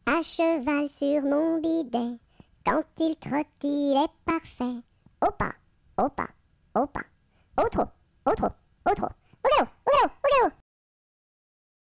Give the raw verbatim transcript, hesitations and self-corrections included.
À cheval sur mon bidet, quand il trotte, il est parfait. Au pas, au pas, au pas, au trot, au trot, au trot.